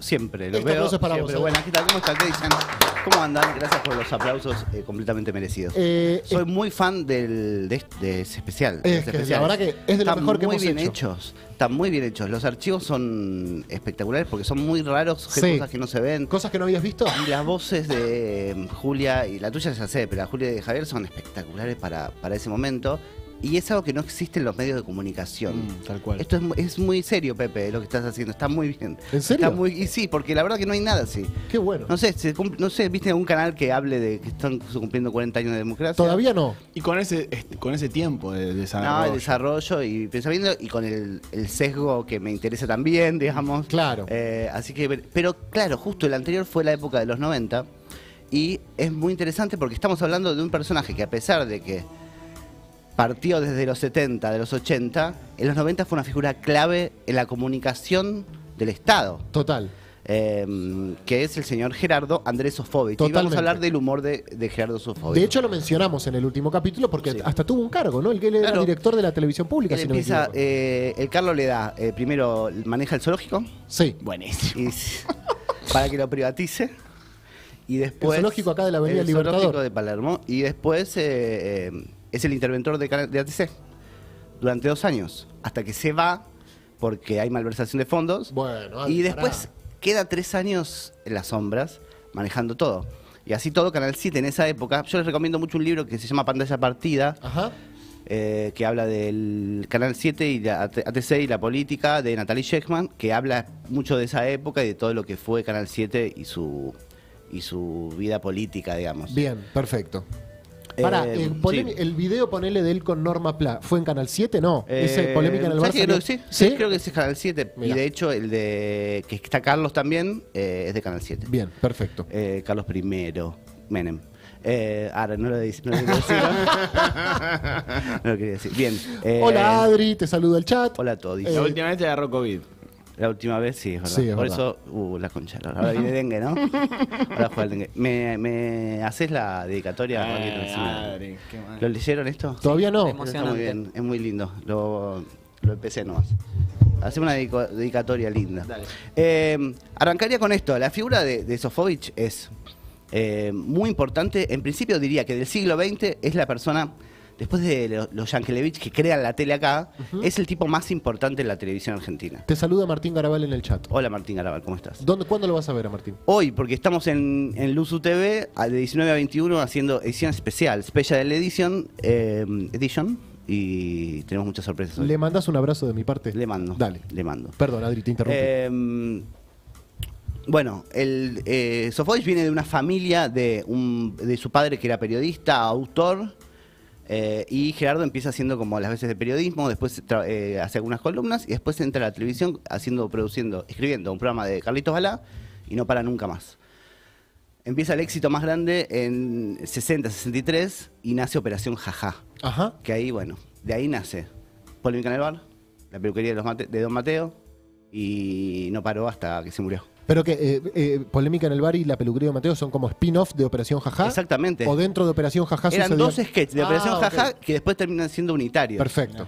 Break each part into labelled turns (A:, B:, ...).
A: siempre, los
B: Este
A: veo
B: aplauso es para
A: siempre.
B: vos,
A: Buenas, ¿qué tal? ¿Cómo están? ¿Qué dicen? ¿Cómo andan? Gracias por los aplausos completamente merecidos. Soy muy fan de ese especial.
B: Es que la verdad que es de lo mejor que hemos
A: Están muy bien
B: hecho.
A: hechos. Están muy bien hechos. Los archivos son espectaculares porque son muy raros,
B: Sí.
A: cosas que no se ven.
B: ¿Cosas que no habías visto?
A: Y las voces de Julia, y la tuya ya sé, pero la Julia y de Javier son espectaculares para ese momento. Y es algo que no existe en los medios de comunicación.
C: Tal cual.
A: Esto es muy serio, Pepe, lo que estás haciendo. Está muy bien.
B: ¿En serio?
A: Está y sí, porque la verdad que no hay nada así.
B: Qué bueno.
A: No sé, no sé, ¿viste algún canal que hable de que están cumpliendo 40 años de democracia?
B: Todavía no.
C: Y con ese tiempo de
A: No,
C: desarrollo.
A: el desarrollo y pensamiento y con el sesgo que me interesa también, digamos.
B: Claro.
A: Así que, pero claro, justo el anterior fue la época de los 90 y es muy interesante porque estamos hablando de un personaje que a pesar de que partió desde los 70, de los 80, en los 90 fue una figura clave en la comunicación del Estado.
B: Total.
A: Que es el señor Gerardo Andrés Sofovich. Y vamos
B: Totalmente.
A: a hablar del humor de Gerardo Sofovich.
B: De hecho, lo mencionamos en el último capítulo porque
A: Sí.
B: hasta tuvo un cargo, ¿no? El que él era
A: Claro.
B: director de la televisión pública,
A: Él
B: si no me
A: empieza,
B: equivoco.
A: el Carlos le da, primero maneja el zoológico
B: Sí.
C: Buenísimo.
A: y, para que lo privatice. Y después,
B: El zoológico acá de la Avenida
A: el
B: Libertador.
A: zoológico de Palermo. Y después es el interventor de ATC durante 2 años. Hasta que se va porque hay malversación de fondos.
B: Bueno,
A: Y
B: Adi,
A: después
B: pará.
A: queda 3 años en las sombras manejando todo. Y así todo, Canal 7 en esa época. Yo les recomiendo mucho un libro que se llama Pantalla Partida.
B: Ajá.
A: Que habla del Canal 7 y la ATC y la política de Natalie Shekman, que habla mucho de esa época y de todo lo que fue Canal 7 y su vida política, digamos.
B: Bien, perfecto. Pará,
A: Sí.
B: el video, ponele de él con Norma Pla, ¿fue en Canal 7? No. ¿Ese polémica en el
A: ¿sabes
B: Barça?
A: que creo
B: no?
A: que sí, creo que ese es Canal 7.
B: Mirá.
A: Y de hecho, el de que está Carlos también es de Canal 7.
B: Bien, perfecto.
A: Carlos I, Menem. Ahora no lo decía, no lo quería decir. No lo quería decir. Bien.
B: Hola Adri, te saludo el chat.
A: Hola a todos.
C: La última vez te agarró COVID.
A: La última vez sí, es verdad.
B: Sí, es
A: Por
B: verdad.
A: eso, la concha. Ahora viene dengue, ¿no? Ahora juega el dengue. ¿Me haces la dedicatoria?
C: Adri, qué mal.
A: ¿Lo leyeron esto?
B: Todavía no.
A: Está muy bien, es muy lindo. Lo empecé nomás. Hacemos una dedicatoria linda. Arrancaría con esto. La figura de Sofovich es muy importante. En principio diría que del siglo XX es la persona, después de los Yankelevich que crean la tele acá, es el tipo más importante en la televisión argentina.
B: Te saluda Martín Garabal en el chat.
A: Hola Martín Garabal, ¿cómo estás?
B: ¿Cuándo lo vas a ver a Martín?
A: Hoy, porque estamos en Luzu TV de 19 a 21 haciendo edición especial, Special Edition, y tenemos muchas sorpresas hoy.
B: ¿Le mandas un abrazo de mi parte?
A: Le mando.
B: Dale.
A: Le mando.
B: Perdón, Adri, te interrumpí.
A: Bueno, Sofovich viene de una familia de su padre que era periodista, autor, y Gerardo empieza haciendo como las veces de periodismo, después hace algunas columnas y después entra a la televisión escribiendo un programa de Carlitos Balá y no para nunca más. Empieza el éxito más grande en 60, 63 y nace Operación Jajá.
B: Ajá.
A: Que ahí, bueno, de ahí nace Polémica en el Bar, la peluquería de Don Mateo y no paró hasta que se murió.
B: Pero que Polémica en el Bar y la peluquería de Mateo son como spin-off de Operación Jajá.
A: Exactamente.
B: O dentro de Operación Jajá
A: Eran
B: sucedió-
A: 2 sketches de Operación
B: ok.
A: Jajá que después terminan siendo unitarios.
B: Perfecto.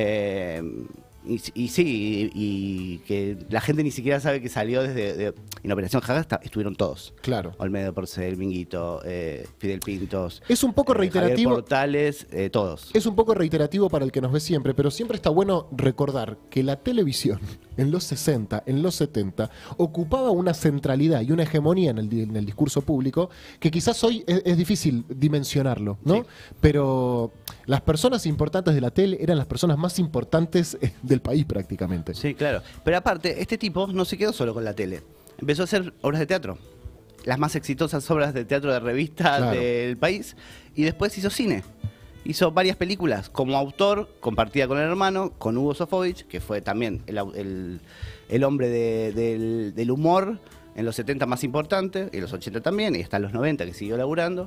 A: Y sí, y que la gente ni siquiera sabe que salió en Operación Jajá estuvieron todos.
B: Claro.
A: Olmedo Porcel, Minguito, Fidel Pintos.
B: Es un poco
A: Javier
B: reiterativo.
A: Portales, todos.
B: Es un poco reiterativo para el que nos ve siempre, pero siempre está bueno recordar que la televisión en los 60, en los 70, ocupaba una centralidad y una hegemonía en el discurso público que quizás hoy es difícil dimensionarlo, ¿no?
A: Sí.
B: Pero las personas importantes de la tele eran las personas más importantes del país prácticamente.
A: Sí, claro. Pero aparte, este tipo no se quedó solo con la tele. Empezó a hacer obras de teatro. Las más exitosas obras de teatro de revista
B: Claro.
A: del país. Y después hizo cine. Hizo varias películas. Como autor, compartida con el hermano, con Hugo Sofovich, que fue también el hombre del humor en los 70 más importante, y en los 80 también, y hasta los 90 que siguió laburando.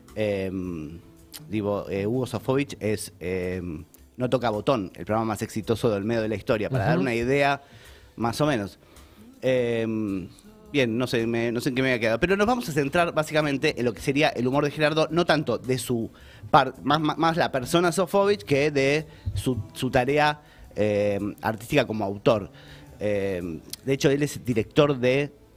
A: Hugo Sofovich es No Toca Botón, el programa más exitoso del medio de la historia, para dar una idea más o menos. Bien, no sé en qué me había quedado, pero nos vamos a centrar básicamente en lo que sería el humor de Gerardo, no tanto de su más la persona Sofovich que de su tarea artística como autor. De hecho, él es director de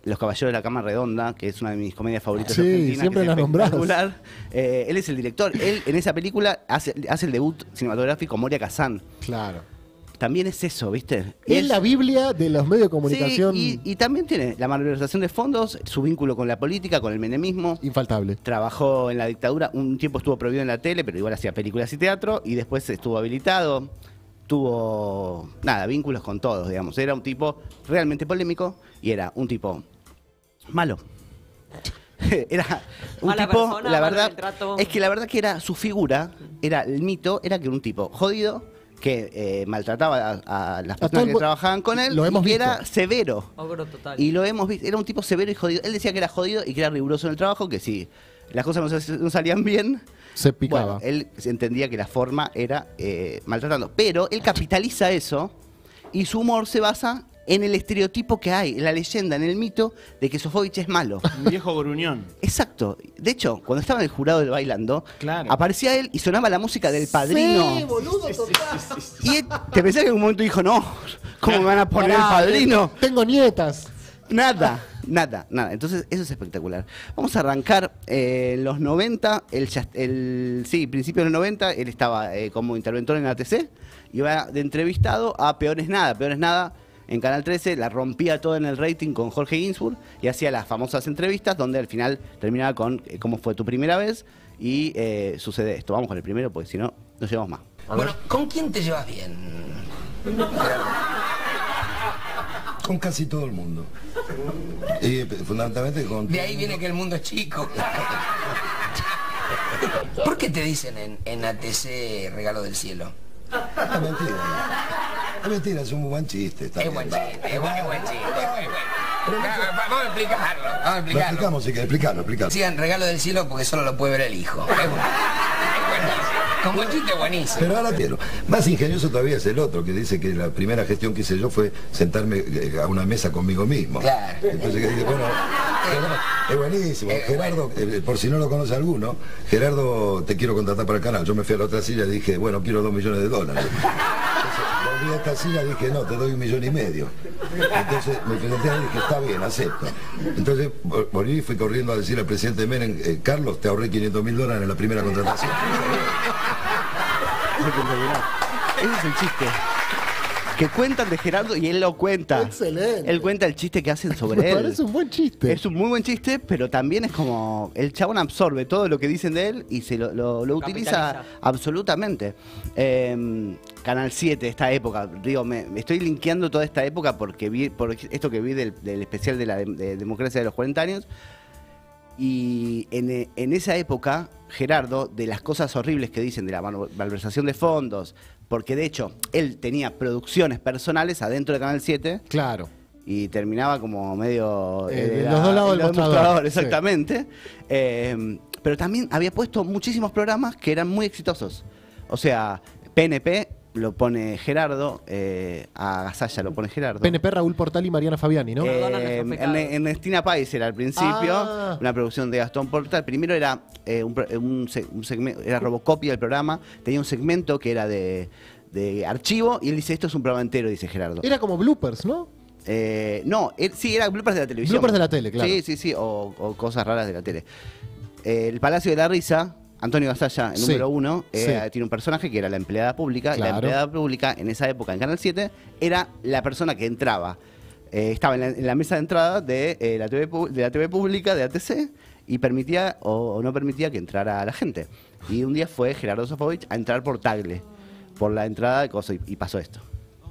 A: Los Caballeros de la Cama Redonda, que es una de mis comedias favoritas
B: Sí,
A: argentinas.
B: siempre
A: que es
B: la nombrás.
A: espectacular. Él es el director. Él en esa película hace el debut cinematográfico Moria Kazan.
B: Claro.
A: También es eso, ¿viste?
B: Es la Biblia de los medios de comunicación.
A: Sí, y también tiene la malversación de fondos, su vínculo con la política, con el menemismo.
B: Infaltable.
A: Trabajó en la dictadura, un tiempo estuvo prohibido en la tele, pero igual hacía películas y teatro, y después estuvo habilitado. Tuvo, vínculos con todos, digamos. Era un tipo realmente polémico y era un tipo malo. Era un
D: Mala
A: tipo,
D: persona,
A: la
D: malo
A: verdad,
D: en el trato.
A: es que la verdad que era su figura, era el mito, era que era un tipo jodido, que maltrataba a las
B: todo
A: personas
B: el
A: que
B: mu-
A: trabajaban con él,
B: lo
A: y
B: hemos
A: que
B: visto.
A: era severo.
D: Ogro total.
A: Y lo hemos visto, era un tipo severo y jodido. Él decía que era jodido y que era riguroso en el trabajo, que si las cosas no salían bien,
B: Se picaba.
A: bueno, él entendía que la forma era maltratando. Pero él capitaliza eso y su humor se basa en el estereotipo que hay, en la leyenda, en el mito de que Sofovich es malo.
C: Un viejo gruñón.
A: Exacto. De hecho, cuando estaba en el jurado del Bailando,
C: Claro.
A: aparecía él y sonaba la música del Padrino.
B: Sí, boludo, total.
A: Y él, te pensás que en un momento dijo, no, ¿cómo me van a poner el
B: Pará,
A: Padrino?
B: Tengo nietas.
A: Nada. Entonces, eso es espectacular. Vamos a arrancar en los 90, principio de los 90, él estaba como interventor en la ATC, iba de entrevistado a Peor es Nada. Peor es Nada en Canal 13, la rompía todo en el rating con Jorge Ginsburg y hacía las famosas entrevistas donde al final terminaba con cómo fue tu primera vez y sucede esto. Vamos con el primero porque si no, no llevamos más.
E: Bueno, ¿con quién te llevas bien?
F: Con casi todo el mundo. Y fundamentalmente con...
E: De ahí viene que el mundo es chico. ¿Por qué te dicen en ATC regalo del cielo?
F: Es mentira. Es mentira, es un buen chiste. Está
E: Es
F: bien,
E: buen
F: va.
E: chiste, es buen chiste. Vamos a explicarlo, vamos a
F: Lo
E: explicarlo.
F: explicamos, sí que explicarlo.
E: Sigan regalo del cielo porque solo lo puede ver el hijo. Es buenísimo. Como chiste buenísimo.
F: Pero ahora quiero. Más ingenioso todavía es el otro, que dice que la primera gestión que hice yo fue sentarme a una mesa conmigo mismo.
E: Claro.
F: Entonces, que dice, bueno, es buenísimo. Gerardo, por si no lo conoce alguno, Gerardo, te quiero contratar para el canal. Yo me fui a la otra silla y dije, bueno, quiero $2 millones. Entonces, volví a esta silla y dije, no, te doy $1,5 millones. Entonces me presenté y dije, está bien, acepto. Entonces volví y fui corriendo a decir al presidente Menem, Carlos, te ahorré $500.000 en la primera contratación.
A: Ese es el chiste. Que cuentan de Gerardo y él lo cuenta.
B: Excelente.
A: Él cuenta el chiste que hacen sobre
B: Me
A: él.
B: parece un buen chiste.
A: Es un muy buen chiste, pero también es como el chabón absorbe todo lo que dicen de él y se lo utiliza
D: Capitaliza.
A: absolutamente. Canal 7, esta época, digo, me estoy linkeando toda esta época porque vi por esto que vi del especial de la democracia de los 40 años. Y en esa época, Gerardo, de las cosas horribles que dicen de la malversación de fondos, porque de hecho él tenía producciones personales adentro de Canal 7
B: Claro.
A: y terminaba como medio...
B: De los dos lados del mostrador,
A: exactamente. Pero también había puesto muchísimos programas que eran muy exitosos. O sea, PNP lo pone Gerardo, a Gasalla lo pone Gerardo.
B: PNP, Raúl Portal y Mariana Fabiani, ¿no?
D: Perdona nuestros pecados.
A: Ernestina Páez era al principio,
B: Ah.
A: una producción de Gastón Portal. Primero era un segmento, era Robocopia del programa, tenía un segmento que era de archivo y él dice, esto es un programa entero, dice Gerardo.
B: Era como bloopers, ¿no?
A: No, sí, era bloopers de la televisión.
B: Bloopers de la tele, claro.
A: Sí, o cosas raras de la tele. El Palacio de la Risa, Antonio Gasalla, el
B: Sí,
A: número 1,
B: sí.
A: tiene un personaje que era la empleada pública.
B: Claro.
A: La empleada pública, en esa época, en Canal 7, era la persona que entraba. Estaba en la mesa de entrada de la TV pública, de ATC, y permitía o no permitía que entrara la gente. Y un día fue Gerardo Sofovich a entrar por Tagle, por la entrada de cosas, y pasó esto.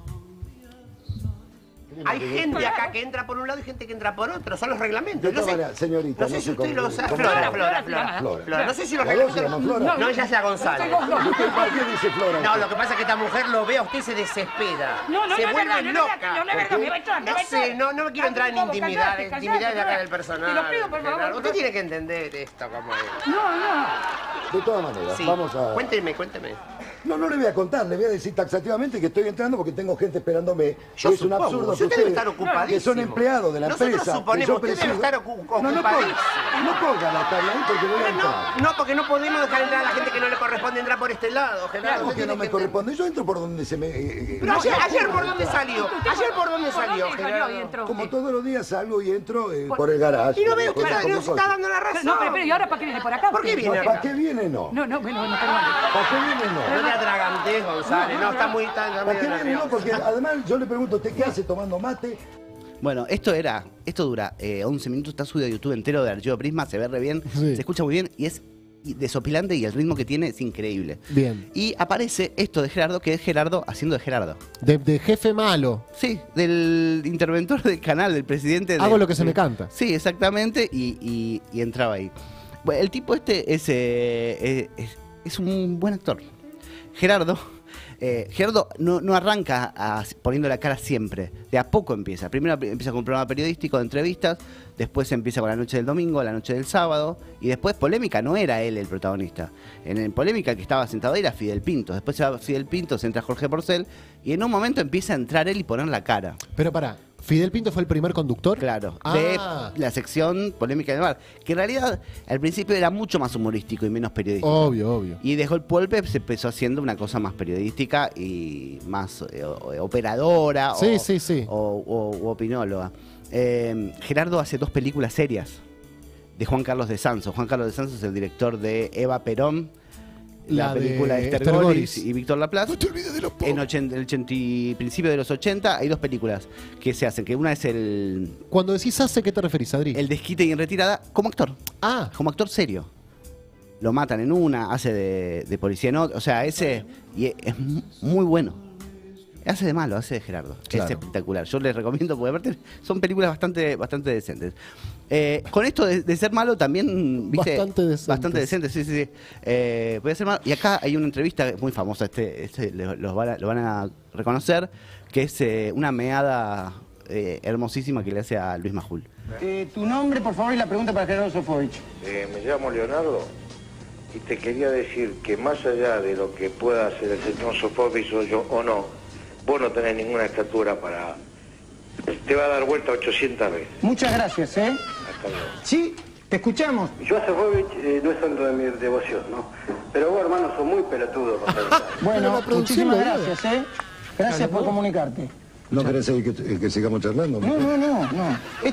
G: Hay gente acá que entra por un lado y gente que entra por otro. Son los reglamentos.
F: De
G: No
F: todas
G: sé,
F: maneras, señorita,
G: no sé
F: no
G: si
F: sé
G: usted
F: cómo-
G: lo sabe.
F: cómo-
G: Flora.
F: Flora.
G: No sé si los
F: ¿La dos se llama
G: reglamentos...
F: Flora?
G: No, ella se llama González.
F: ¿Para qué dice Flora?
G: No, lo que pasa es que esta mujer lo ve a usted y se desespera.
H: No, no,
G: se
H: no es
G: vuelve
H: verdad, no es
G: loca.
H: verdad, no es verdad, me va a echar, me va a
G: No sé,
H: echar.
G: no me quiero entrar en
H: Callate,
G: intimidades
H: callate,
G: de acá
H: callate.
G: del personal.
H: Te lo pido, por favor.
G: Gerardo. Usted tiene que entender esto como es.
H: No, no.
F: De todas maneras,
G: Sí.
F: vamos a...
G: Cuénteme.
F: No, no le voy a contar, le voy a decir taxativamente que estoy entrando porque tengo gente esperándome.
G: Yo
F: Es un
G: supongo,
F: absurdo
G: usted
F: que
G: debe
F: ustedes,
G: estar ocupadísimo.
F: que son empleados de la
G: Nosotros
F: empresa.
G: suponemos
F: que yo
G: que usted debe
F: presido.
G: estar ocupadísimo.
F: No ponga la tabla ahí porque voy a entrar.
G: No, porque no podemos dejar entrar a la gente que no le corresponde entrar por este lado, Gerardo.
F: ¿Cómo que no me corresponde? Yo entro por donde se me...
G: Pero ayer por dónde salió. Ayer por dónde salió, Gerardo.
F: Como todos los días salgo y entro por el garaje.
G: Y no veo que
F: Cosas como
G: nos está
F: cosas.
G: dando la razón.
D: No, pero ¿y ahora para qué viene por acá?
G: ¿Por qué viene
F: ¿Para
G: acá?
F: qué viene no?
D: No, bueno, perdón.
F: ¿Para qué viene no?
G: No te atragantes, González. No, está muy...
F: ¿Para qué viene no? Porque además yo le pregunto, ¿usted qué hace tomando mate?
A: Bueno, esto dura 11 minutos, está subido a YouTube entero de Archivo Prisma, se ve re bien,
B: Sí.
A: se escucha muy bien y es desopilante y el ritmo que tiene es increíble.
B: Bien.
A: Y aparece esto de Gerardo, que es Gerardo haciendo de Gerardo.
B: De jefe malo.
A: Sí, del interventor del canal, del presidente.
B: Hago lo que se me canta.
A: Sí, exactamente, y entraba ahí. Bueno, el tipo este es un buen actor. Gerardo no arranca poniendo la cara siempre, de a poco empieza. Primero empieza con un programa periodístico de entrevistas, después empieza con la noche del domingo, la noche del sábado, y después Polémica no era él el protagonista. En Polémica el que estaba sentado ahí era Fidel Pinto, después se va Fidel Pinto, se entra Jorge Porcel, y en un momento empieza a entrar él y poner la cara.
B: Pero pará, ¿Fidel Pinto fue el primer conductor?
A: Claro,
B: Ah.
A: de la sección Polémica del Bar, que en realidad al principio era mucho más humorístico y menos periodístico.
B: Obvio.
A: Y dejó el Polpe, se empezó haciendo una cosa más periodística y más operadora
B: Sí.
A: o opinóloga. Gerardo hace 2 películas serias de Juan Carlos de Sanso. Juan Carlos de Sanso es el director de Eva Perón, la película de Esther Goris y Víctor Laplace.
B: No te olvides de los pobres.
A: En el principio de los 80 hay 2 películas que se hacen, que una es el
B: Cuando decís hace, ¿qué te referís, Adri?
A: desquite y en retirada como actor.
B: Ah,
A: Como actor serio. Lo matan en una, hace de policía en otra. O sea, ese y es muy bueno. Hace de malo, hace de Gerardo.
B: Claro.
A: Es espectacular. Yo les recomiendo, porque aparte son películas bastante decentes. Con esto de ser malo también, ¿viste?
B: Bastante decentes.
A: Sí. Puede ser malo. Y acá hay una entrevista muy famosa, lo van a reconocer, que es una meada hermosísima que le hace a Luis Majul.
H: Tu nombre, por favor, y la pregunta para Gerardo Sofovich.
I: Me llamo Leonardo y te quería decir que más allá de lo que pueda hacer el señor Sofovich o no, vos no tenés ninguna estatura para... Te va a dar vuelta 800 veces.
H: Muchas gracias, ¿eh?
I: Hasta luego.
H: Sí, te escuchamos.
I: Yo a Sofovich no es santo de mi devoción, ¿no? Pero vos, hermano, sos muy pelotudo.
H: Bueno,
B: la producción
H: muchísimas
B: lo
H: gracias, ¿eh? Gracias por comunicarte.
F: ¿No querés seguir que sigamos charlando?
H: No.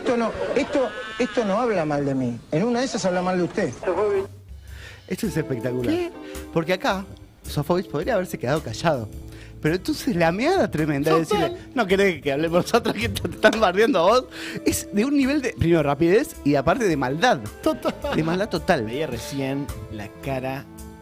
H: Esto no habla mal de mí. En una de esas habla mal de usted.
I: Sofovich.
A: Esto es espectacular. Porque acá Sofovich podría haberse quedado callado. Pero entonces la meada tremenda de decirle, no querés que hablemos nosotros que te están bardeando a vos, es de un nivel de, primero, rapidez y aparte de maldad. De maldad total.
C: Veía recién la cara,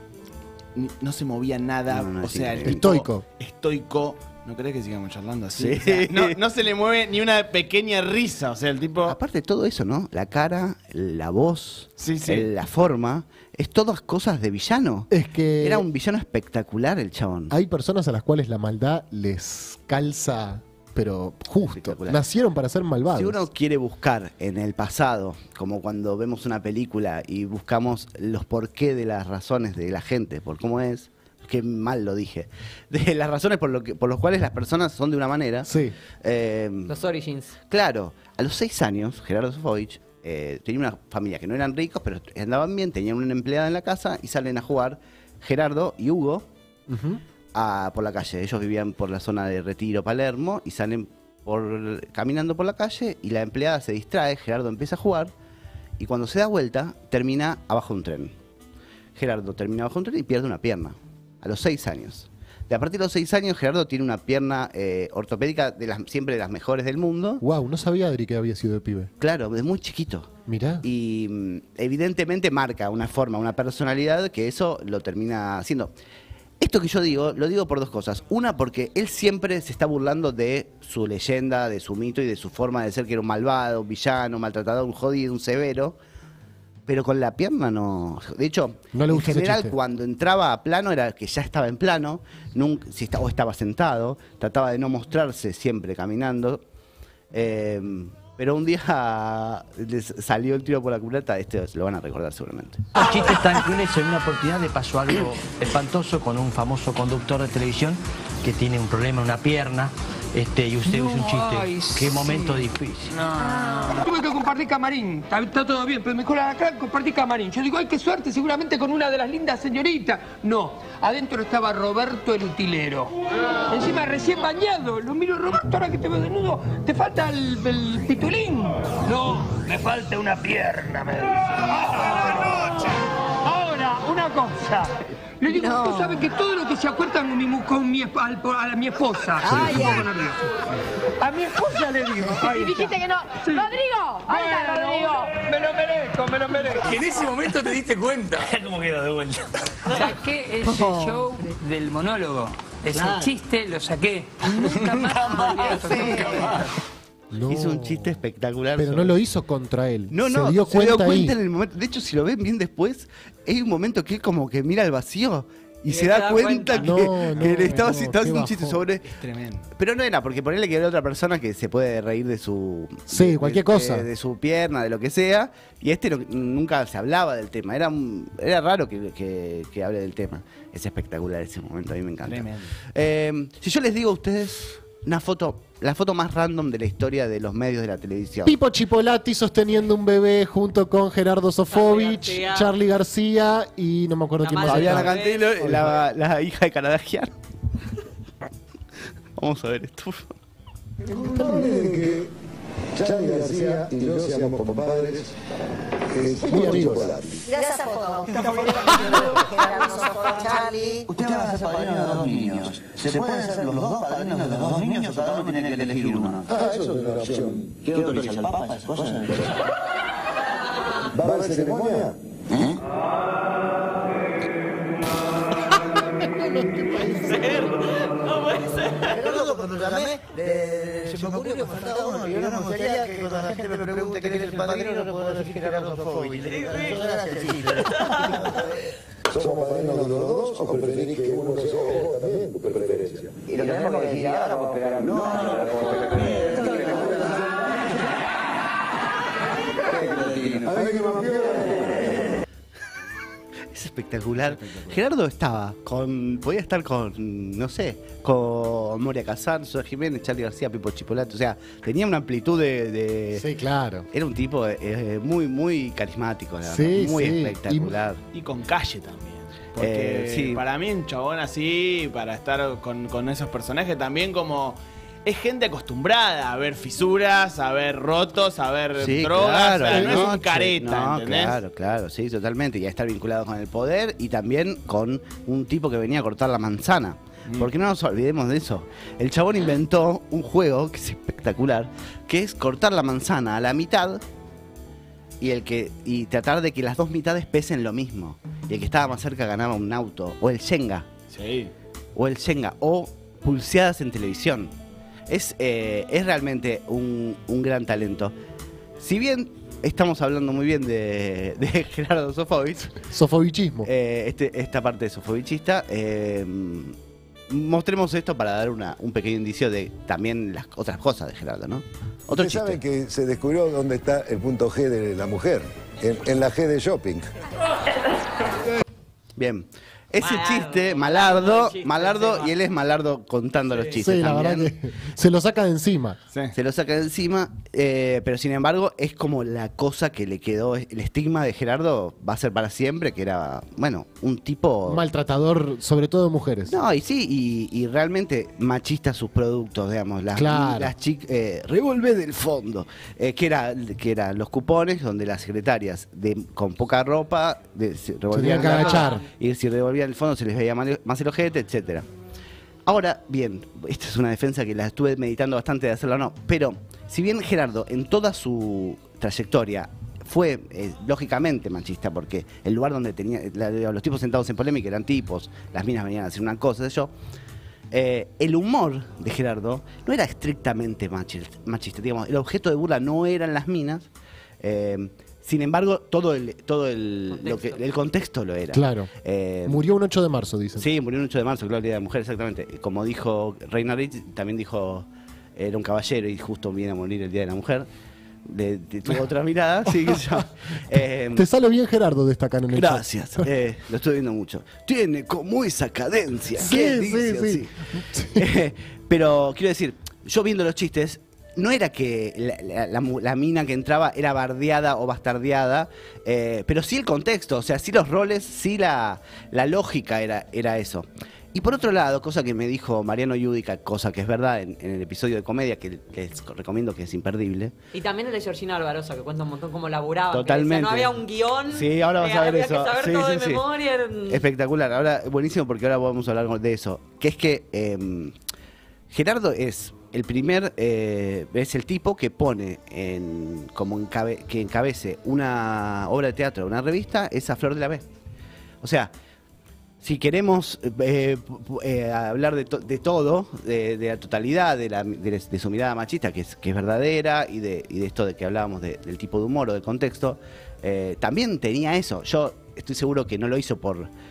C: no se movía nada,
A: No,
C: o
A: es
C: sea, el
A: increíble.
C: tipo estoico. ¿No crees que sigamos charlando así?
A: Sí.
C: O sea, no se le mueve ni una pequeña risa, o sea, el tipo...
A: Aparte de todo eso, ¿no? La cara, la voz,
C: Sí.
A: la forma, es todas cosas de villano.
B: es que
A: Era un villano espectacular el chabón.
B: hay personas a las cuales la maldad les calza, pero justo.
A: Espectacular.
B: Nacieron para ser malvados.
A: Si uno quiere buscar en el pasado, como cuando vemos una película y buscamos los porqué de las razones de la gente, por cómo es, qué mal lo dije, de las razones por los cuales las personas son de una manera.
B: Sí.
J: Los Origins.
A: Claro, a los 6 años, Gerardo Sofovich tenía una familia que no eran ricos, pero andaban bien, tenían una empleada en la casa y salen a jugar Gerardo y Hugo
B: Ujú.
A: por la calle. Ellos vivían por la zona de Retiro, Palermo, y salen caminando por la calle y la empleada se distrae, Gerardo empieza a jugar y cuando se da vuelta termina abajo de un tren. Gerardo termina abajo de un tren y pierde una pierna a los 6 años. A partir de los 6 años Gerardo tiene una pierna ortopédica siempre de las mejores del mundo.
B: Wow, no sabía, Adri, que había sido de pibe.
A: Claro, de muy chiquito.
B: Mirá.
A: Y evidentemente marca una forma, una personalidad que eso lo termina haciendo. Esto que yo digo, lo digo por 2 cosas. Una, porque él siempre se está burlando de su leyenda, de su mito y de su forma de ser, que era un malvado, un villano, un maltratador, un jodido, un severo. Pero con la pierna no. De hecho,
B: No le
A: en
B: gusta ese
A: general,
B: chiste.
A: cuando entraba a plano era que ya estaba en plano, o estaba sentado, trataba de no mostrarse siempre caminando. Pero un día les salió el tiro por la culata, lo van a recordar seguramente.
D: Los chistes tan crueles, en una oportunidad le pasó algo espantoso con un famoso conductor de televisión que tiene un problema en una pierna. Y usted hizo un chiste.
E: Ay,
D: Qué momento difícil.
E: Tuve que compartir camarín. Está todo bien, pero me dijo acá compartir camarín. Yo digo, ay, qué suerte, seguramente con una de las lindas señoritas. No, adentro estaba Roberto el utilero. Encima recién bañado. Lo miro, Roberto, ahora que te veo desnudo, ¿te falta el pitulín? No, me falta una pierna, me dice. Ahora, una cosa. Le digo,
K: No.
E: tú sabes que todo lo que se acuerdan con mi esposa.
K: Ay, ay.
E: A mi esposa le digo.
K: Y dijiste que no.
E: Sí.
K: ¡Rodrigo! ¡Ahí está, Rodrigo!
E: Me lo merezco, me lo merezco.
L: En ese momento te diste cuenta.
D: ¿Cómo quedó de vuelta?
L: Saqué ese show del monólogo. Ese chiste lo saqué. Nunca más volví a hacer, nunca más.
B: No.
A: Hizo un chiste espectacular.
B: Pero no lo hizo contra él.
A: No,
B: se dio cuenta ahí.
A: en el momento. De hecho, si lo ven bien después, hay un momento que él como que mira al vacío y se
J: se
A: da
J: da
A: cuenta
J: cuenta.
A: que le estaba
B: no,
A: haciendo
B: qué
A: un chiste
B: bajón.
A: sobre.
C: Es tremendo.
A: Pero no era, porque ponerle que era otra persona que se puede reír de su.
B: Sí, cualquier cosa.
A: De su pierna, de lo que sea. Y nunca se hablaba del tema. Era raro que hable del tema. Es espectacular ese momento, a mí me encanta.
C: Tremendo.
A: Si yo les digo a ustedes la foto más random de la historia de los medios de la televisión.
B: Pipo Chipolati sosteniendo un bebé junto con Gerardo Sofovich,
J: García.
B: Charly García y no me acuerdo quién más.
A: Fabiana
B: estaba.
A: Cantilo, la hija de Caradagian. Vamos a ver esto.
F: Contame de que Charly García y yo seamos compadres. Muy amigos.
K: Mirá esa foto. Gerardo Sofovich, Charly.
M: Usted va a ser padrino de 2 niños. ¿Se pueden ser los 2 padrinos de los 2 niños o cada uno tiene que elegir uno?
F: Ah, eso es una opción.
M: ¿Qué autoriza el Papa esas cosas?
F: ¿Va a haber ceremonia?
M: ¿Eh?
K: Gerardo, cuando llamé, se me ocurrió que faltaba uno. Y yo no me gustaría que cuando la gente me pregunte quién es el padrino, no puedo decir Gerardo Sofovich. Gracias, sí.
F: ¿Somos padrinos de los dos o preferís que uno sea vos también? Tu preferencia.
M: Y lo tenemos que decir ahora o esperar. No,
F: A ver qué más pierde.
A: Es espectacular. Gerardo podía estar con, no sé, con Moria Kazan, Soda Jiménez, Charly García, Pipo Chipolati. O sea, tenía una amplitud de
B: Sí, claro.
A: Era un tipo muy, muy carismático, la
B: Sí,
A: verdad. Muy
B: sí.
A: espectacular.
C: Y con calle también. Porque
A: sí.
C: para mí un chabón así, para estar con esos personajes también como... Es gente acostumbrada a ver fisuras, a ver rotos, a ver
A: Sí,
C: drogas.
A: claro,
C: o sea,
A: a la
C: no es un
A: noche.
C: careta,
A: No,
C: ¿entendés?
A: claro, sí, totalmente. Y a estar vinculado con el poder y también con un tipo que venía a cortar la manzana. Porque no nos olvidemos de eso. El chabón inventó un juego que es espectacular, que es cortar la manzana a la mitad y tratar de que las dos mitades pesen lo mismo. Y el que estaba más cerca ganaba un auto. O el Shenga.
C: Sí.
A: O pulseadas en televisión. Es realmente un gran talento. Si bien estamos hablando muy bien de Gerardo Sofovich,
B: Sofovichismo.
A: esta parte de sofovichista, mostremos esto para dar un pequeño indicio de también las otras cosas de Gerardo, ¿no? Otro
F: Ustedes
A: chiste.
F: saben que se descubrió dónde está el punto G de la mujer. En la G de shopping.
A: Bien. Ese
J: Malardo,
A: chiste,
J: Malardo,
A: Malardo, Malardo, y él es Malardo contando los chistes
B: Sí, la verdad
A: también.
B: que se lo saca de encima.
A: Se lo saca de encima, pero sin embargo es como la cosa que le quedó, el estigma de Gerardo va a ser para siempre, que era, bueno, un tipo...
B: Maltratador, sobre todo de mujeres.
A: No, y sí, y realmente machista sus productos, digamos,
B: Claro.
A: las chicas, revolve del fondo, que eran los cupones donde las secretarias con poca ropa se revolvían
B: tenían que
A: la ropa,
B: agachar.
A: y si revolvían el fondo se les veía más el ojete, etcétera. Ahora, bien, esta es una defensa que la estuve meditando bastante de hacerla o no, pero si bien Gerardo en toda su trayectoria fue lógicamente machista, porque el lugar donde tenía los tipos sentados en polémica eran tipos, las minas venían a hacer una cosa, el humor de Gerardo no era estrictamente machista, digamos, el objeto de burla no eran las minas, sin embargo, todo el contexto lo era.
B: Claro. Murió un 8 de marzo, dicen.
A: Sí, murió un 8 de marzo, claro, el Día de la Mujer, exactamente. Como dijo Reina Rich, también dijo, era un caballero y justo viene a morir el Día de la Mujer. de tu otra mirada, sí, que yo.
B: Te sale bien Gerardo destacar en el
A: Gracias, lo estoy viendo mucho. Tiene como esa cadencia.
B: Sí,
A: ¿Qué dice así? Pero quiero decir, yo viendo los chistes, no era que la mina que entraba era bardeada o bastardeada, pero sí el contexto, o sea, sí los roles, sí la lógica era eso. Y por otro lado, cosa que me dijo Mariano Yudica, cosa que es verdad en el episodio de comedia, que les recomiendo, que es imperdible.
J: Y también el de Georgina Alvarosa, que cuenta un montón cómo laburaba.
A: Totalmente.
J: Que decía, no había un guión.
A: Sí, ahora vamos a ver
J: había
A: eso.
J: Que saber todo de memoria.
A: Espectacular. Ahora, buenísimo, porque ahora vamos a hablar de eso. Que es que Gerardo es el primer, es el tipo que pone que encabece una obra de teatro, una revista, es a flor de la B. O sea, si queremos hablar de todo, de la totalidad, de su mirada machista, que es verdadera, y de esto de que hablábamos del tipo de humor o del contexto, también tenía eso. Yo estoy seguro que no lo hizo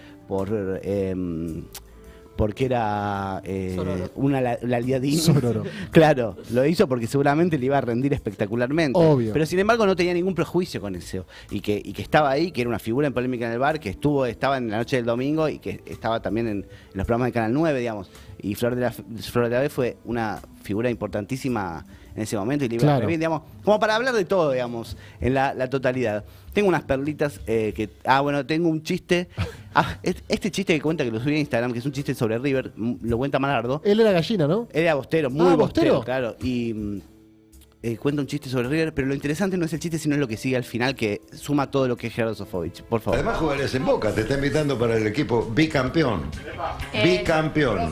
A: porque era la aliadín. Claro, lo hizo porque seguramente le iba a rendir espectacularmente.
B: Obvio.
A: Pero sin embargo no tenía ningún prejuicio con eso. Y que estaba ahí, que era una figura en Polémica en el Bar, que estaba en la noche del domingo y que estaba también en los programas de Canal 9, digamos. Y Flor de la B fue una figura importantísima en ese momento y le iba bien, digamos, como para hablar de todo, digamos, en la totalidad. Tengo unas perlitas tengo un chiste. Este chiste que cuenta, que lo subí a Instagram, que es un chiste sobre River, lo cuenta Malardo.
B: Él era gallina, ¿no?
A: Él era bostero, muy
B: bostero,
A: claro. Y cuenta un chiste sobre River, pero lo interesante no es el chiste, sino es lo que sigue al final, que suma todo lo que es Gerardo Sofovich. Por favor.
F: Además jugarías en Boca, te está invitando para el equipo bicampeón. Bicampeón.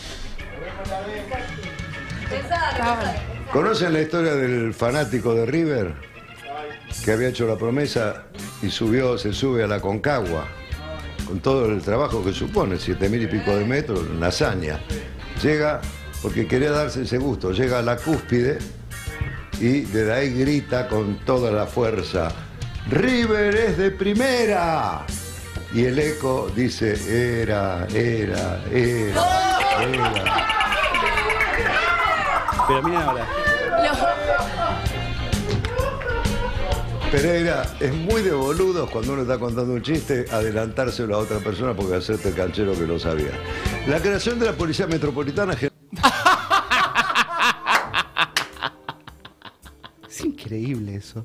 F: ¿Conocen la historia del fanático de River que había hecho la promesa y se sube a la Concagua con todo el trabajo que supone, 7.000 y pico de metros, una hazaña? Llega, porque quería darse ese gusto, llega a la cúspide y desde ahí grita con toda la fuerza: ¡River es de primera! Y el eco dice: era.
A: Pero miren ahora.
F: Pereira, es muy de boludos cuando uno está contando un chiste adelantárselo a otra persona porque hacerte el canchero que lo sabía. La creación de la Policía Metropolitana...
A: Es increíble eso.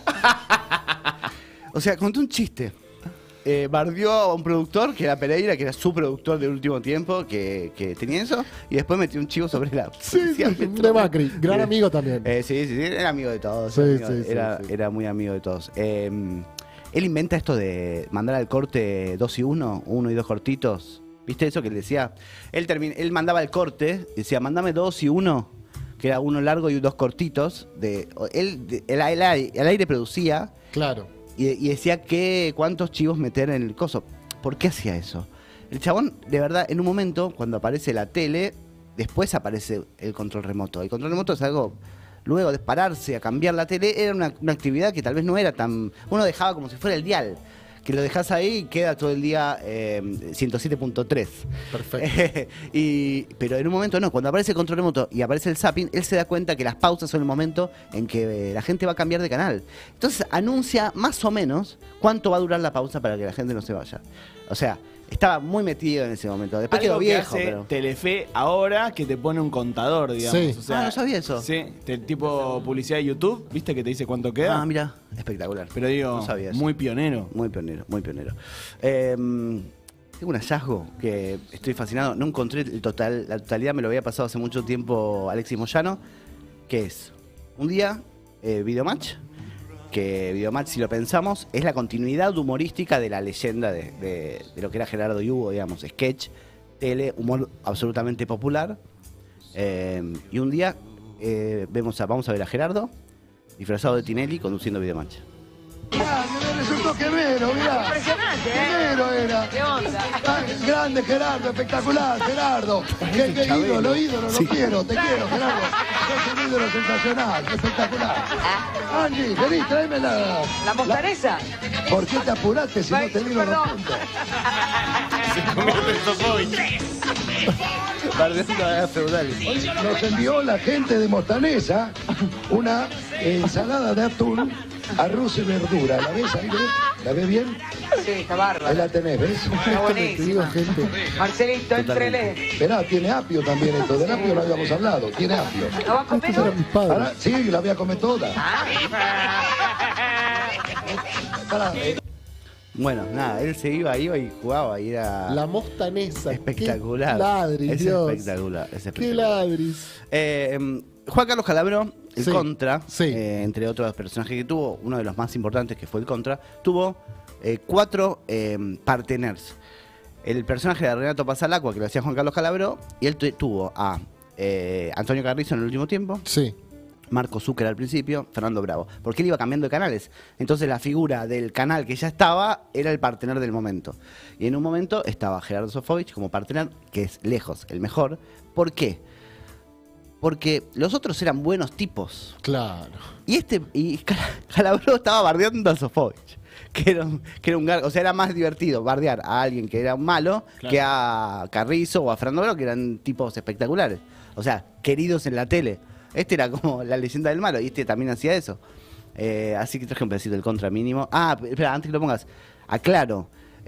A: O sea, contó un chiste. Bardeó a un productor, que era Pereira, que era su productor del último tiempo, que tenía eso, y después metió un chivo sobre la policía.
B: De Macri, gran amigo también.
A: Sí, era amigo de todos. Era muy amigo de todos. Él inventa esto de mandar al corte 2 y 1, 1 y 2 cortitos. ¿Viste eso que él decía? Él mandaba el corte, decía, mándame 2 y 1, que era uno largo y 2 cortitos. Él al aire producía.
B: Claro.
A: Y decía cuántos chivos meter en el coso. ¿Por qué hacía eso? El chabón, de verdad, en un momento, cuando aparece la tele, después aparece el control remoto. El control remoto es algo, luego de pararse a cambiar la tele, era una actividad que tal vez no era tan... Uno dejaba como si fuera el dial, que lo dejas ahí y queda todo el día 107.3.
B: Perfecto.
A: Pero en un momento no, cuando aparece el control remoto y aparece el zapping, él se da cuenta que las pausas son el momento en que la gente va a cambiar de canal. Entonces anuncia más o menos cuánto va a durar la pausa para que la gente no se vaya. O sea, estaba muy metido en ese momento. Después quedó viejo.
C: Que hace Telefe ahora, que te pone un contador, digamos.
B: Sí.
C: O sea,
A: no sabía eso.
C: Sí, tipo publicidad de YouTube, ¿viste? Que te dice cuánto queda.
A: Mira, espectacular.
C: Pero digo,
A: no sabía eso.
C: muy pionero.
A: Muy pionero. Tengo un hallazgo que estoy fascinado. No encontré la totalidad, me lo había pasado hace mucho tiempo Alexis Moyano, que es un día Videomatch, que Videomatch, si lo pensamos, es la continuidad humorística de la leyenda de lo que era Gerardo y Hugo, digamos, sketch, tele, humor absolutamente popular. Y un día vamos a ver a Gerardo disfrazado de Tinelli conduciendo Videomatch.
F: Me resultó quemero, mirá.
J: Impresionante,
F: Quemero era.
J: ¿Qué onda?
F: Grande Gerardo, espectacular, Gerardo. Qué ídolo, lo quiero, te quiero, Gerardo. Sos un ídolo sensacional, espectacular. Angie, vení, tráeme la
J: mozzarella.
F: ¿Por qué te apuraste si no te vino los puntos?
C: Se convierte en Sofovich.
F: Nos envió la gente de Mostanesa una ensalada de atún, arroz y verdura. ¿La ves ahí? ¿La ves bien?
J: Sí, está bárbaro.
F: Ahí la tenés, ¿ves?
J: Está buenísima. Marcelito, entrele.
F: Esperá, tiene apio también esto. Del apio no habíamos hablado. Tiene apio.
J: ¿La va a comer?
F: Ahora, sí, la voy a comer toda. Pará,
A: Bueno, nada, él se iba y jugaba y era
B: La mostanesa.
A: espectacular.
B: Qué ladris,
A: es
B: Dios.
A: espectacular, es espectacular.
B: Qué ladris.
A: Juan Carlos Calabró, el
B: Sí,
A: Contra,
B: sí.
A: entre otros personajes que tuvo, uno de los más importantes que fue el Contra, tuvo 4 parteners. El personaje de Renato Pasalacqua, que lo hacía Juan Carlos Calabró, y él tuvo a Antonio Carrizo en el último tiempo.
B: Sí.
A: Marco Zucker al principio, Fernando Bravo. Porque él iba cambiando de canales. Entonces la figura del canal que ya estaba era el partener del momento. Y en un momento estaba Gerardo Sofovich como partener, que es lejos el mejor. ¿Por qué? Los otros eran buenos tipos.
B: Claro.
A: Y Calabró estaba bardeando a Sofovich. Que era un o sea, era más divertido bardear a alguien que era un malo que a Carrizo o a Fernando Bravo, que eran tipos espectaculares. O sea, queridos en la tele. Este era como la leyenda del malo y este también hacía eso. Así que traje un pedacito del Contra mínimo. Ah, espera, antes que lo pongas, aclaro.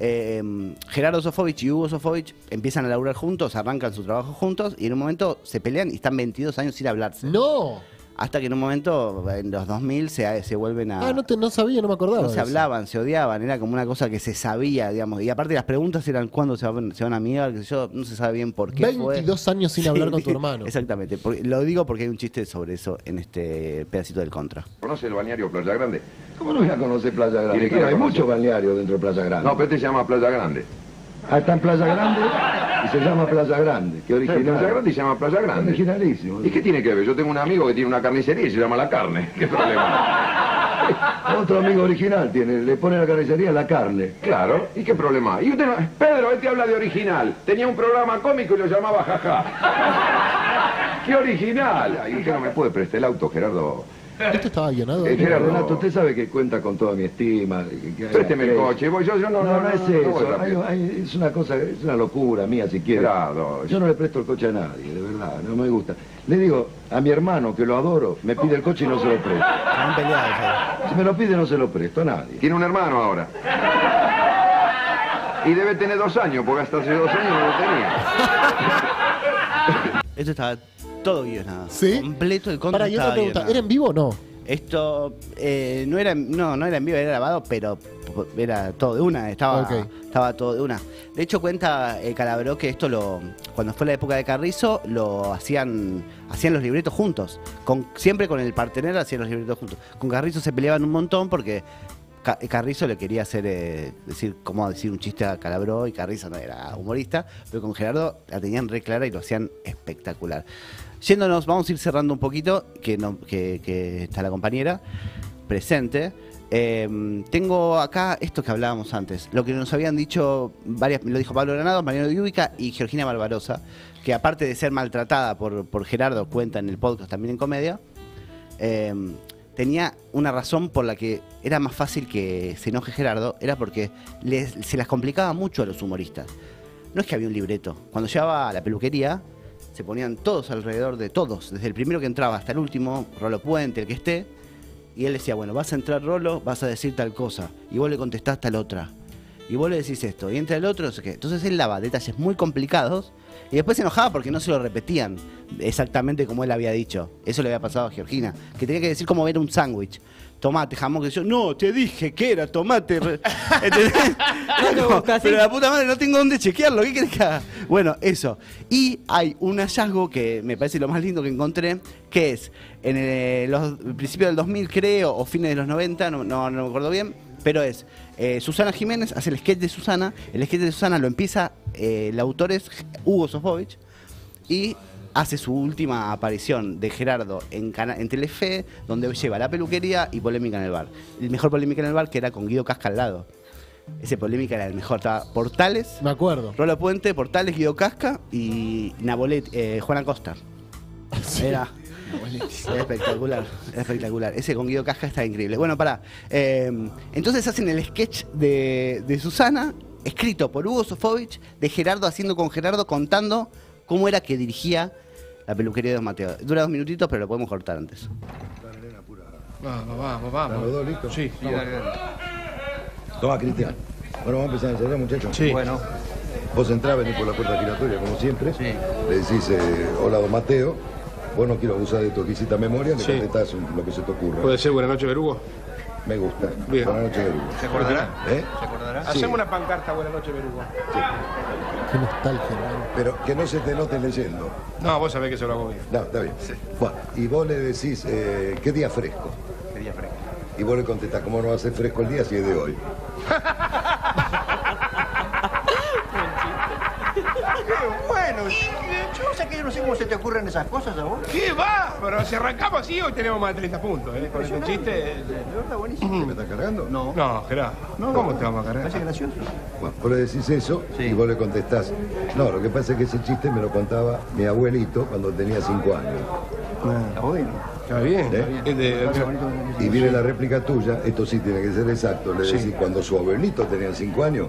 A: Gerardo Sofovich y Hugo Sofovich empiezan a laburar juntos, arrancan su trabajo juntos y en un momento se pelean y están 22 años sin hablarse.
B: ¡No!
A: Hasta que en un momento, en los 2000, se vuelven a...
B: no sabía, no me acordaba.
A: No
B: de
A: se
B: eso.
A: hablaban, se odiaban, era como una cosa que se sabía, digamos. Y aparte las preguntas eran cuándo se van a amigar, que yo no se sabe bien por qué
B: 22 años sin hablar con tu hermano.
A: Exactamente, lo digo porque hay un chiste sobre eso en este pedacito del Contra.
N: ¿Conoce el balneario Playa Grande?
F: ¿Cómo no voy a conocer Playa Grande?
N: Tiene que
F: Claro, hay
N: conocer.
F: muchos balnearios dentro de Playa Grande.
N: No, pero este se llama Playa Grande.
F: Ah, está en Playa Grande y se llama Playa Grande. Qué original.
N: Playa Grande y se llama Playa Grande.
F: Originalísimo.
N: ¿Y qué tiene que ver? Yo tengo un amigo que tiene una carnicería y se llama La Carne. ¿Qué problema?
F: Otro amigo original tiene, le pone a la carnicería la carne.
N: Claro. ¿Y qué problema? Y usted no... Pedro, este habla de original. Tenía un programa cómico y lo llamaba Jaja. ¡Qué original! ¿Y usted no me puede prestar el auto, Gerardo?
B: ¿Esto estaba guionado?
N: Gerardo,
F: Renato, usted sabe que cuenta con toda mi estima.
N: Présteme el coche. Yo
F: No es eso.
N: voy rápido.
F: Es una cosa, es una locura mía si quiere.
N: Gerardo,
F: Yo no le presto el coche a nadie, de verdad, no me gusta. Le digo a mi hermano, que lo adoro, me pide el coche y no se lo presto.
A: Están peleados ya.
F: Si me lo pide no se lo presto a nadie.
N: Tiene un hermano ahora. Y debe tener 2 años, porque hasta hace 2 años no lo tenía.
A: Esto estaba todo guionado.
B: ¿Sí?
A: Completo el Contra
B: Para, y otra
A: estaba
B: pregunta,
A: guionado.
B: ¿era en vivo o no?
A: Esto no era en vivo, era grabado, pero era todo de una, estaba todo de una. De hecho cuenta Calabró que esto cuando fue la época de Carrizo lo hacían los libretos juntos, siempre con el partener hacían los libretos juntos. Con Carrizo se peleaban un montón porque Carrizo le quería hacer decir un chiste a Calabró y Carrizo no era humorista, pero con Gerardo la tenían re clara y lo hacían espectacular. Yéndonos, vamos a ir cerrando un poquito, que está la compañera presente. Tengo acá esto que hablábamos antes, lo que nos habían dicho lo dijo Pablo Granados, Mariano Diúbica y Georgina Barbarosa, que aparte de ser maltratada por Gerardo, cuenta en el podcast también en comedia, tenía una razón por la que era más fácil que se enoje Gerardo, era porque se las complicaba mucho a los humoristas. No es que había un libreto. Cuando llegaba a la peluquería, se ponían todos alrededor de todos, desde el primero que entraba hasta el último, Rolo Puente, el que esté, y él decía, bueno, vas a entrar Rolo, vas a decir tal cosa, y vos le contestás tal otra, y vos le decís esto, y entra el otro, no sé qué. Entonces él daba detalles muy complicados, y después se enojaba porque no se lo repetían exactamente como él había dicho. Eso le había pasado a Georgina, que tenía que decir cómo era un sándwich. Tomate, jamón, que yo, no, te dije que era tomate. ¿Entendés? Pero la puta madre, no tengo dónde chequearlo, ¿qué querés que haga? Bueno, eso. Y hay un hallazgo que me parece lo más lindo que encontré, que es en los principios del 2000, creo, o fines de los 90, no me acuerdo bien, pero es Susana Jiménez, hace el sketch de Susana, el sketch de Susana lo empieza, el autor es Hugo Sofovich, y hace su última aparición de Gerardo en Telefe, donde lleva la peluquería y Polémica en el bar. El mejor Polémica en el bar, que era con Guido Casca al lado. Ese Polémica era el mejor. Estaba Portales,
B: me acuerdo.
A: Rolo Puente, Portales, Guido Casca y Juana Costa. Sí. Era espectacular, espectacular. Ese con Guido Casca está increíble. Bueno, pará. Entonces hacen el sketch de Susana, escrito por Hugo Sofovich, de Gerardo haciendo con Gerardo, contando cómo era que dirigía la peluquería de Don Mateo. Dura 2 minutitos, pero lo podemos cortar antes.
O: Vamos.
F: ¿Están los dos listos?
O: Sí,
F: dale. Toma, Cristian. Bueno, vamos a empezar a ensayar, muchachos.
O: Sí.
F: Bueno. Vos entrás, venís por la puerta giratoria, como siempre. Sí. Le decís, hola, don Mateo. Vos no quiero abusar de tu exquisita memoria, le contestás lo que se te ocurra.
O: ¿Puede ser Buenas noches, Berugo?
F: Me gusta.
O: Bien.
F: Buenas noches, Berugo.
O: ¿Se acordará?
F: ¿Eh?
O: ¿Se acordará?
F: Sí.
O: Hacemos una pancarta Buenas noches, Berugo.
F: Sí.
B: Qué nostalgia, ¿no?
F: Pero que no se te note leyendo.
O: No, vos sabés que se lo hago bien.
F: No, está bien. Sí. Bueno, y vos le decís, ¿qué día fresco?
O: ¿Qué día fresco?
F: Y vos le contestás, ¿cómo no va a ser fresco el día si es de hoy?
K: Bueno, yo sé que yo no sé cómo se te ocurren esas cosas a vos.
O: ¿Qué va? Pero si arrancamos así, hoy tenemos más de 30 puntos, ¿eh? Con este chiste...
K: De verdad, buenísimo.
F: ¿Me estás cargando?
K: No.
O: No, Gerardo. ¿Cómo te vamos a cargar?
K: Parece gracioso.
F: Bueno, vos le decís eso y vos le contestás, no, lo que pasa es que ese chiste me lo contaba mi abuelito cuando tenía 5 años.
K: Está bueno.
O: Está bien.
F: Y viene la réplica tuya, esto sí tiene que ser exacto, le decís cuando su abuelito tenía 5 años.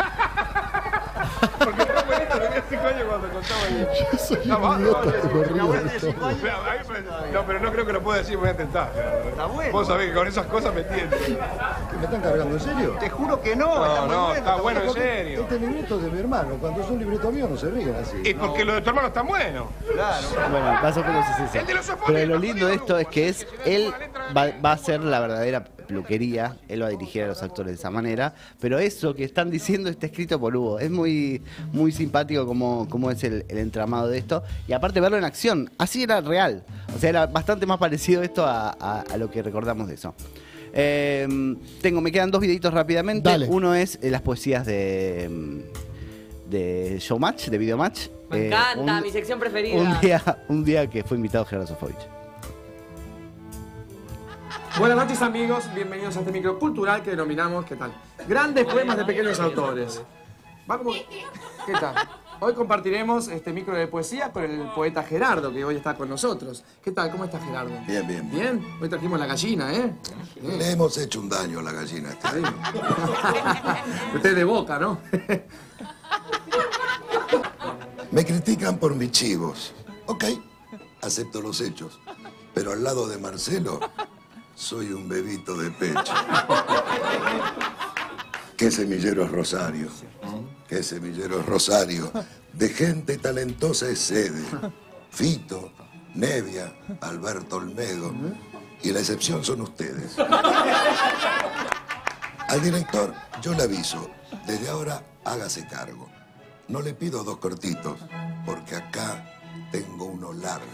O: Porque tu abuelito tenía 5 años cuando contaba el...
B: Yo soy un idiota, me río de esto.
O: No, pero no creo que lo pueda decir, me voy a tentar.
K: Está bueno.
O: Vos sabés que con esas cosas me tiendes.
F: ¿Me están cargando en serio?
K: Te juro que no.
O: No, está bueno en serio.
F: Este libreto es de mi hermano, cuando es un libreto mío no se ríen así.
O: Y porque lo de tu hermano está bueno.
K: Claro.
A: Bueno, el paso pero es eso.
O: El de los
A: Pero lo lindo de esto es que él va a ser la verdadera peluquería, él va a dirigir a los actores de esa manera, pero eso que están diciendo está escrito por Hugo. Es muy simpático como es el entramado de esto, y aparte verlo en acción, así era real, o sea, era bastante más parecido esto a lo que recordamos de eso. Me quedan 2 videitos rápidamente.
B: Dale.
A: Uno es las poesías de Showmatch, de Videomatch.
P: Me encanta, mi sección preferida.
A: Un día que fue invitado Gerardo Sofovich.
Q: Buenas noches, amigos, bienvenidos a este micro cultural que denominamos, ¿qué tal? Grandes poemas de pequeños autores. ¿Qué tal? Hoy compartiremos este micro de poesía con el poeta Gerardo, que hoy está con nosotros. ¿Qué tal? ¿Cómo está Gerardo?
F: Bien, bien.
Q: ¿Bien? Hoy trajimos la gallina, ¿eh?
F: Le hemos hecho un daño a la gallina.
Q: Usted es de Boca, ¿no?
F: Me critican por mis chivos. Ok, acepto los hechos. Pero al lado de Marcelo, soy un bebito de pecho. Qué semillero es Rosario. Qué semillero es Rosario. De gente talentosa es sede. Fito, Nevia, Alberto Olmedo. Y la excepción son ustedes. Al director, yo le aviso. Desde ahora, hágase cargo. No le pido 2 cortitos, porque acá tengo uno largo.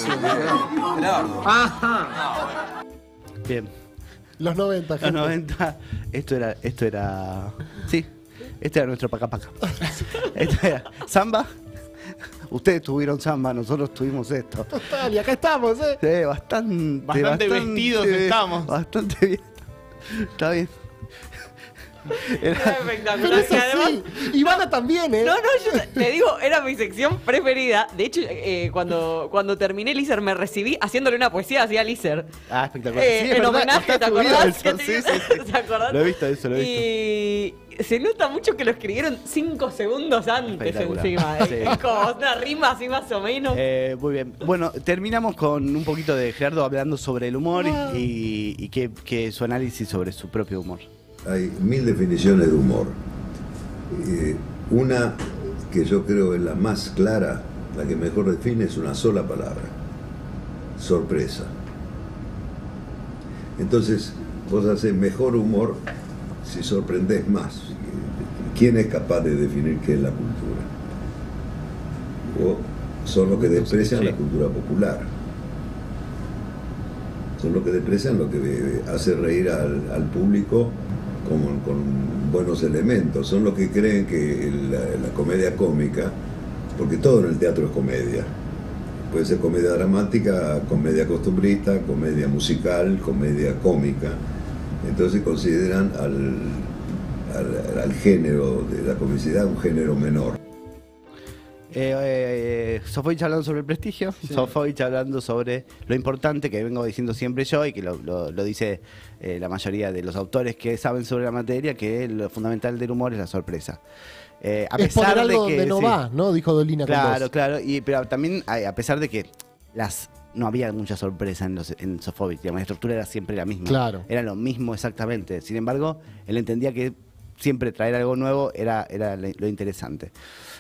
Q: Ajá.
A: Bien.
B: Los 90, gente.
A: Los 90, esto era. Sí, este era nuestro paca. Esto era samba. Ustedes tuvieron samba, nosotros tuvimos esto.
B: Total, y acá estamos, ¿eh?
A: Sí, bastante
C: vestidos estamos.
A: Bastante bien. Está bien.
P: Era espectacular.
B: Pero es
P: Y además,
B: así. Ivana también, ¿eh?
P: No, yo te digo, era mi sección preferida. De hecho, cuando terminé Lizer me recibí haciéndole una poesía hacia Lizer.
A: Ah, espectacular. Sí, es
P: en
A: verdad,
P: homenaje,
A: está
P: ¿te
A: subido
P: acordás?
A: eso, sí.
P: ¿Te acordás?
A: Lo he visto eso, lo he
P: Y se nota mucho que lo escribieron 5 segundos antes
A: Espectacular.
P: encima.
A: Sí.
P: Es como una rima así más o menos.
A: Muy bien. Bueno, terminamos con un poquito de Gerardo hablando sobre el humor y que su análisis sobre su propio humor.
F: Hay 1000 definiciones de humor. Una que yo creo es la más clara, la que mejor define, es una sola palabra: sorpresa. Entonces, vos haces mejor humor si sorprendés más. ¿Quién es capaz de definir qué es la cultura? O son los que desprecian la cultura popular. Son los que desprecian lo que hace reír al público con buenos elementos. Son los que creen que la comedia cómica, porque todo en el teatro es comedia, puede ser comedia dramática, comedia costumbrista, comedia musical, comedia cómica. Entonces consideran al género de la comicidad un género menor.
A: Sofovich hablando sobre el prestigio, Sofovich hablando sobre lo importante que vengo diciendo siempre yo y que lo dice la mayoría de los autores que saben sobre la materia, que lo fundamental del humor es la sorpresa. A
B: es poner algo
A: de que
B: donde no va, ¿no? Dijo Dolina.
A: Claro, claro, pero también a pesar de que no había mucha sorpresa en Sofovich, digamos, la estructura era siempre la misma.
B: Claro.
A: Era lo mismo exactamente. Sin embargo, él entendía que siempre traer algo nuevo era lo interesante.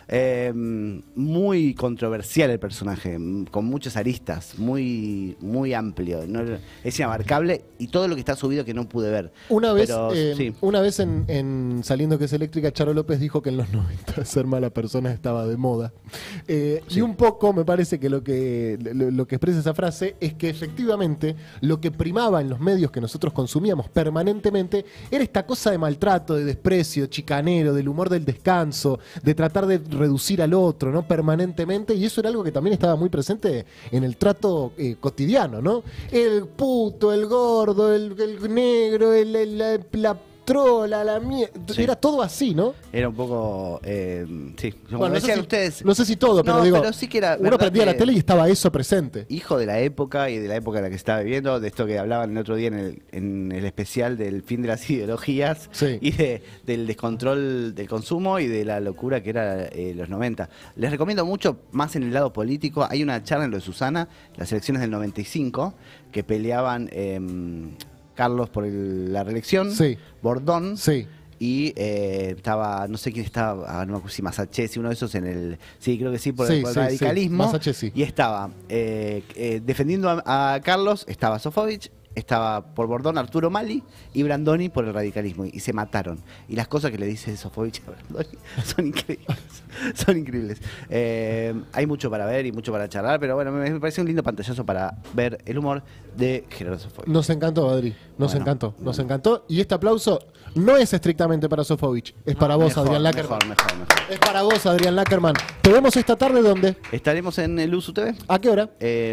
A: Muy controversial el personaje, con muchas aristas, muy amplio. Es inabarcable y todo lo que está subido que no pude ver.
B: Una vez,
A: Pero, sí.
B: una vez en Saliendo que es eléctrica, Charo López dijo que en los 90 ser mala persona estaba de moda. Y un poco me parece que lo que expresa esa frase es que efectivamente lo que primaba en los medios que nosotros consumíamos permanentemente era esta cosa de maltrato, de desprecio, chicanero, del humor del descanso, de tratar de reducir al otro, ¿no? Permanentemente, y eso era algo que también estaba muy presente en el trato cotidiano, ¿no? El puto, el gordo, el negro, la trola, la mierda,
A: Sí.
B: era todo así, ¿no?
A: Era un poco, sí, como
B: Bueno,
A: decían ustedes.
B: no sé si todo, pero
A: No,
B: digo,
A: pero sí que era
B: uno
A: verdad
B: prendía la
A: que-
B: tele y estaba eso presente.
A: Hijo de la época y de la época en la que estaba viviendo, de esto que hablaban el otro día en el especial del fin de las ideologías y del descontrol del consumo y de la locura que era los 90. Les recomiendo mucho, más en el lado político, hay una charla en lo de Susana, las elecciones del 95, que peleaban Carlos por la reelección, Bordón, y estaba, no sé quién estaba, no me acuerdo si Masachesi, uno de esos en el, sí, creo que sí, por el radicalismo,
B: Masachesi.
A: y estaba defendiendo a Carlos, estaba Sofovich, estaba por Bordón Arturo Mali y Brandoni por el radicalismo, y se mataron. Y las cosas que le dice Sofovich a Brandoni son increíbles. Son increíbles. Hay mucho para ver y mucho para charlar, pero bueno, me parece un lindo pantallazo para ver el humor de Gerardo Sofovich.
B: Nos encantó, Adri. Nos
A: Bueno,
B: encantó. Nos encantó. Y este aplauso no es estrictamente para Sofovich. Es para vos,
A: Mejor,
B: Adrián Lackerman.
A: mejor.
B: Es para vos, Adrián Lackerman. ¿Te vemos esta tarde dónde?
A: Estaremos en el USU TV.
B: ¿A qué hora?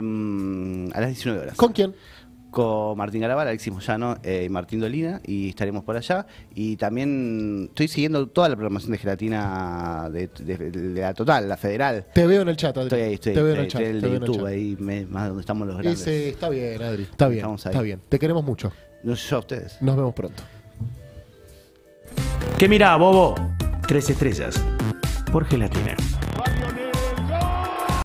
A: A las 19 horas.
B: ¿Con quién?
A: Con Martín Garabal, Alexis Moyano y Martín Dolina, y estaremos por allá. Y también estoy siguiendo toda la programación de Gelatina de la Total, la Federal.
B: Te veo en el chat, Adri.
A: Estoy ahí,
B: Te veo en el chat.
A: el
B: te
A: de
B: veo en el
A: YouTube,
B: chat.
A: ahí más donde estamos los grandes.
B: Ese, está bien, Adri. Está bien.
A: Estamos ahí.
B: Está bien. Te queremos mucho.
A: No, yo a ustedes.
B: Nos vemos pronto.
R: ¿Qué mira, bobo? 3 estrellas por Gelatina.